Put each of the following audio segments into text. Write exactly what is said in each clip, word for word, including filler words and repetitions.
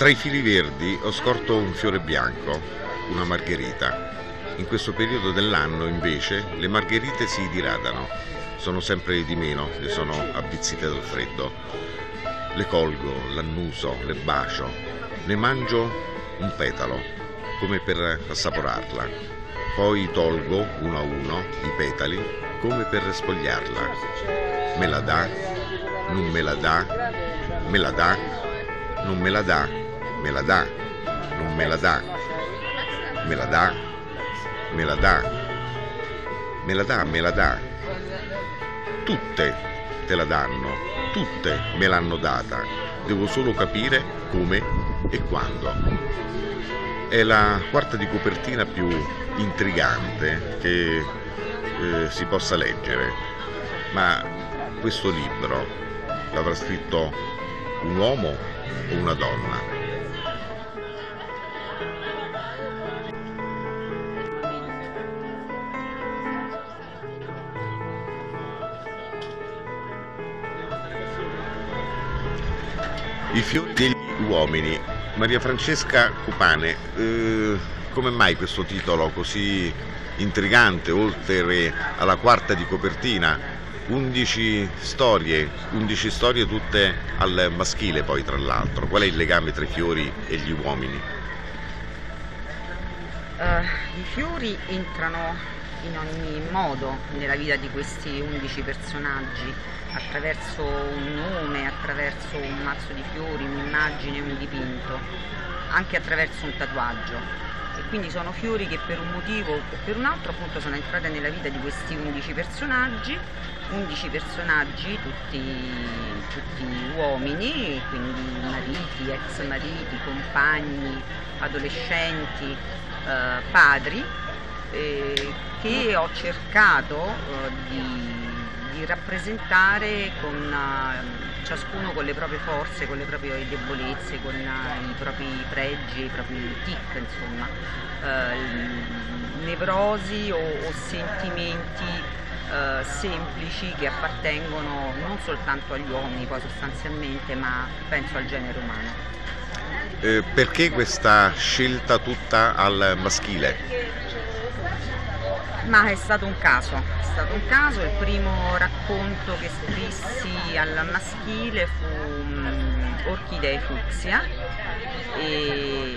Tra i fili verdi ho scorto un fiore bianco, una margherita. In questo periodo dell'anno, invece, le margherite si diradano. Sono sempre di meno e sono avvizzite dal freddo. Le colgo, l'annuso, le bacio, ne mangio un petalo, come per assaporarla. Poi tolgo, uno a uno, i petali, come per spogliarla. Me la dà, non me la dà, me la dà, non me la dà, me la dà, non me la dà, me la dà, me la dà, me la dà, me la dà. Tutte te la danno, tutte me l'hanno data, devo solo capire come e quando. È la quarta di copertina più intrigante che eh, si possa leggere, ma questo libro l'avrà scritto un uomo o una donna? I fiori degli uomini. Maria Francesca Cupane, eh, come mai questo titolo così intrigante, oltre alla quarta di copertina? undici storie, undici storie tutte al maschile poi, tra l'altro. Qual è il legame tra i fiori e gli uomini? Uh, I fiori entrano in ogni modo nella vita di questi undici personaggi, attraverso un nome, attraverso un mazzo di fiori, un'immagine, un dipinto, anche attraverso un tatuaggio. E quindi sono fiori che per un motivo o per un altro appunto sono entrate nella vita di questi undici personaggi, undici personaggi, tutti, tutti uomini, quindi mariti, ex mariti, compagni, adolescenti, eh, padri, eh, che ho cercato eh, di, di rappresentare con uh, ciascuno con le proprie forze, con le proprie debolezze, con uh, i propri pregi, i propri tic, insomma, uh, nevrosi o, o sentimenti uh, semplici che appartengono non soltanto agli uomini poi sostanzialmente, ma penso al genere umano. Eh, perché questa scelta tutta al maschile? Ma è stato un caso, è stato un caso, il primo racconto che scrissi al maschile fu um, Orchidee fucsia e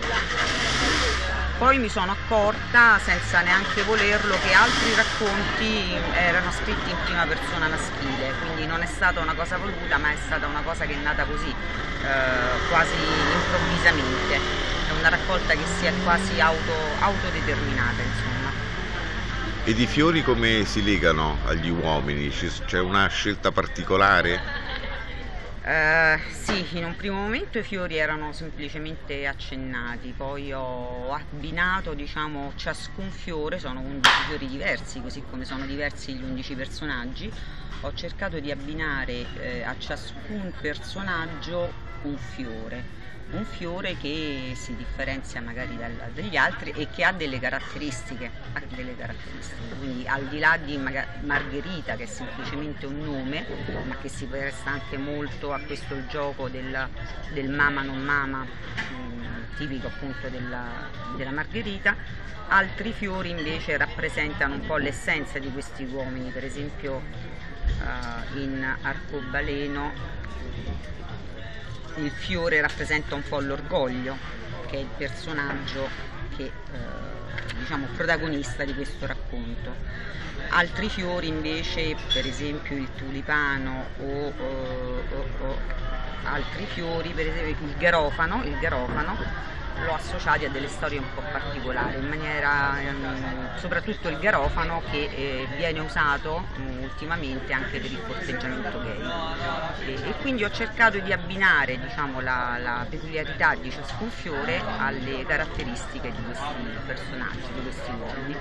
poi mi sono accorta, senza neanche volerlo, che altri racconti erano scritti in prima persona maschile, quindi non è stata una cosa voluta, ma è stata una cosa che è nata così, eh, quasi improvvisamente, è una raccolta che si è quasi auto, autodeterminata, insomma. Ed i fiori come si legano agli uomini? C'è una scelta particolare? Uh, sì, in un primo momento i fiori erano semplicemente accennati, poi ho abbinato, diciamo, ciascun fiore, sono undici fiori diversi, così come sono diversi gli undici personaggi, ho cercato di abbinare eh, a ciascun personaggio un fiore. Un fiore che si differenzia magari dal, dagli altri e che ha delle caratteristiche, ha delle caratteristiche, quindi al di là di Margherita, che è semplicemente un nome, ma che si presta anche molto a questo il gioco del, del mama non mama, mh, tipico appunto della, della Margherita, altri fiori invece rappresentano un po' l'essenza di questi uomini, per esempio uh, in Arcobaleno il fiore rappresenta un po' l'orgoglio, che è il personaggio che, eh, diciamo, protagonista di questo racconto. Altri fiori invece, per esempio il tulipano o, o, o, o altri fiori, per esempio il garofano, il garofano l'ho associati a delle storie un po' particolari, in maniera, ehm, soprattutto il garofano che eh, viene usato um, ultimamente anche per il corteggiamento gay e, e quindi ho cercato di abbinare, diciamo, la, la peculiarità di ciascun fiore alle caratteristiche di questi personaggi, di questi uomini.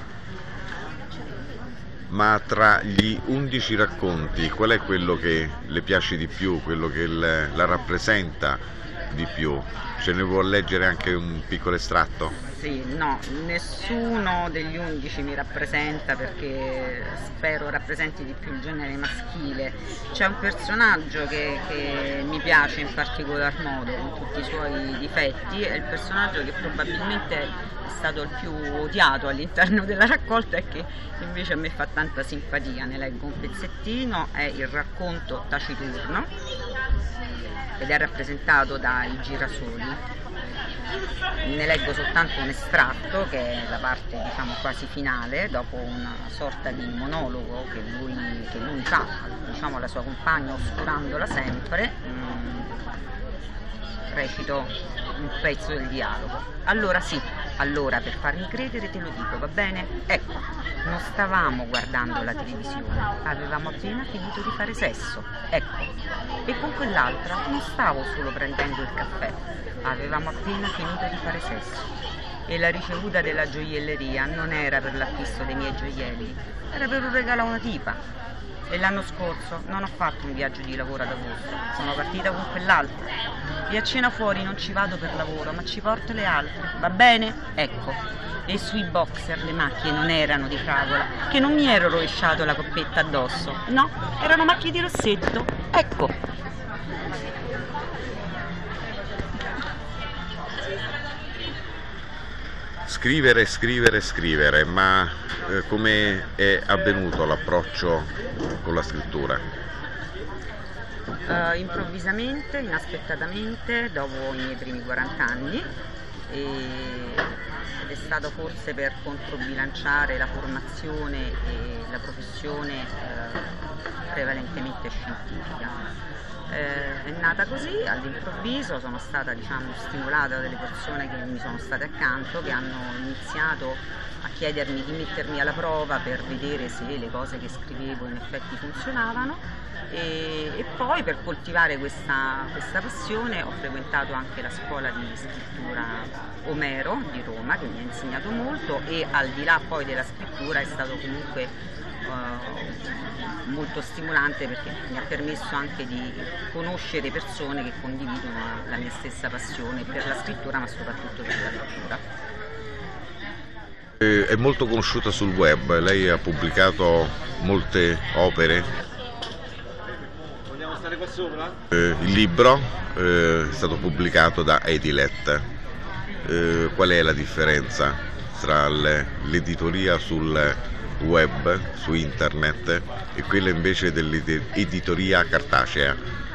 Ma tra gli undici racconti qual è quello che le piace di più, quello che la rappresenta di più. Ce ne vuol leggere anche un piccolo estratto? Sì, no, nessuno degli undici mi rappresenta perché spero rappresenti di più il genere maschile. C'è un personaggio che, che mi piace in particolar modo, con tutti i suoi difetti, è il personaggio che probabilmente è stato il più odiato all'interno della raccolta e che invece a me fa tanta simpatia. Ne leggo un pezzettino, è il racconto Taciturno ed è rappresentato dai girasoli. Ne leggo soltanto un estratto che è la parte, diciamo, quasi finale, dopo una sorta di monologo che lui, che lui fa, diciamo, alla sua compagna, oscurandola sempre. mm, recito un pezzo del dialogo. Allora sì, allora per farmi credere te lo dico, va bene? Ecco, non stavamo guardando la televisione, avevamo appena finito di fare sesso, ecco, e con quell'altra non stavo solo prendendo il caffè, avevamo appena finito di fare sesso. E la ricevuta della gioielleria non era per l'acquisto dei miei gioielli, era per un regalo a una tipa. E l'anno scorso non ho fatto un viaggio di lavoro ad agosto, sono partita con quell'altra. E a cena fuori non ci vado per lavoro, ma ci porto le altre, va bene? Ecco. E sui boxer le macchie non erano di fragola, che non mi ero rovesciato la coppetta addosso, no, erano macchie di rossetto, ecco. Scrivere, scrivere, scrivere, ma eh, come è avvenuto l'approccio con la scrittura? Uh, improvvisamente, inaspettatamente, dopo i miei primi quaranta anni, e, ed è stato forse per controbilanciare la formazione e la professione uh, prevalentemente scientifica. Eh, è nata così, all'improvviso, sono stata, diciamo, stimolata dalle persone che mi sono state accanto, che hanno iniziato a chiedermi di mettermi alla prova per vedere se le cose che scrivevo in effetti funzionavano, e, e poi per coltivare questa, questa passione ho frequentato anche la scuola di scrittura Omero di Roma, che mi ha insegnato molto, e al di là poi della scrittura è stato comunque Uh, molto stimolante, perché mi ha permesso anche di conoscere persone che condividono la mia stessa passione per la scrittura, ma soprattutto per la lettura. Eh, È molto conosciuta sul web, lei ha pubblicato molte opere. Vogliamo stare qua sopra? Eh, il libro eh, è stato pubblicato da Edilet. Eh, qual è la differenza tra le- l'editoria sul web, su internet, e quella invece dell'editoria cartacea?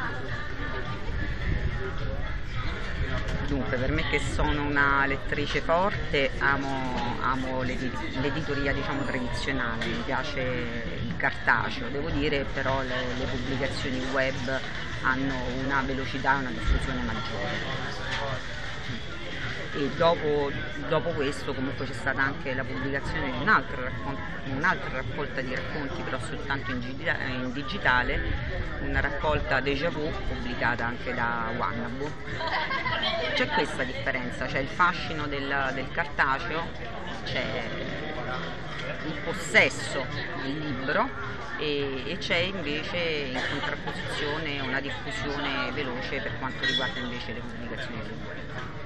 Dunque, per me che sono una lettrice forte, amo, amo l'edi- l'editoria, diciamo, tradizionale, mi piace il cartaceo, devo dire però le, le pubblicazioni web hanno una velocità e una diffusione maggiore. E dopo, dopo questo comunque c'è stata anche la pubblicazione di un'altra, raccon- un'altra raccolta di racconti, però soltanto in, gidi- in digitale, una raccolta Déjà Vu pubblicata anche da Wannabu. C'è questa differenza, c'è il fascino del, del cartaceo, c'è il possesso del libro, e, e c'è invece in contrapposizione una diffusione veloce per quanto riguarda invece le pubblicazioni sul web.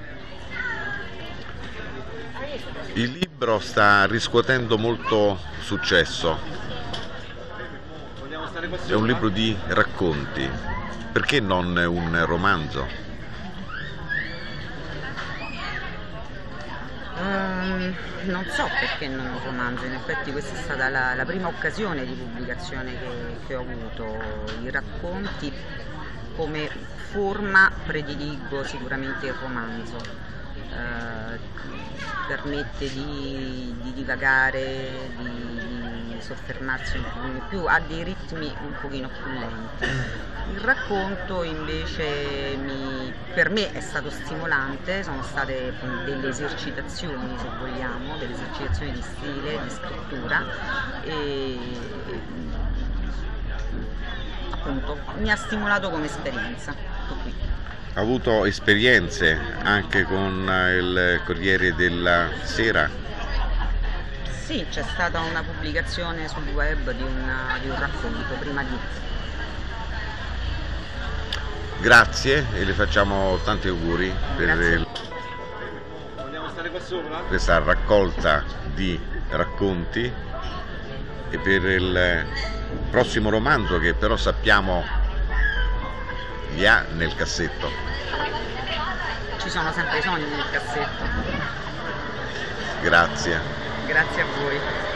Il libro sta riscuotendo molto successo, Vogliamo stare qua sopra? è un libro di racconti, perché non un romanzo? Um, non so perché non un romanzo, in effetti questa è stata la, la prima occasione di pubblicazione che, che ho avuto. I racconti come forma prediligo sicuramente il romanzo, uh, permette di, di divagare, di, di soffermarsi un pochino più, ha dei ritmi un pochino più lenti. Il racconto invece mi, per me è stato stimolante, sono state delle esercitazioni, se vogliamo, delle esercitazioni di stile, di scrittura, e appunto mi ha stimolato come esperienza. Tutto qui. Ha avuto esperienze anche con il Corriere della Sera? Sì, c'è stata una pubblicazione sul web di, una, di un racconto prima di... Grazie e le facciamo tanti auguri per il, questa raccolta di racconti e per il prossimo romanzo che però sappiamo li ha nel cassetto. Ci sono sempre i sogni nel cassetto. Grazie. Grazie a voi.